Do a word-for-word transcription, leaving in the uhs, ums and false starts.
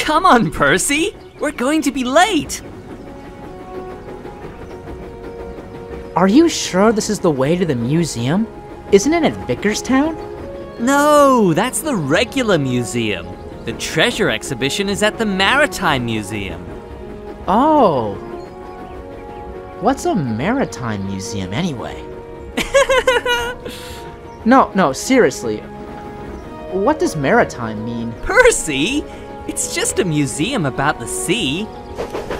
Come on, Percy! We're going to be late! Are you sure this is the way to the museum? Isn't it at Vickerstown? No, that's the regular museum. The treasure exhibition is at the Maritime Museum. Oh. What's a maritime museum anyway? No, no, seriously. What does maritime mean? Percy! It's just a museum about the sea.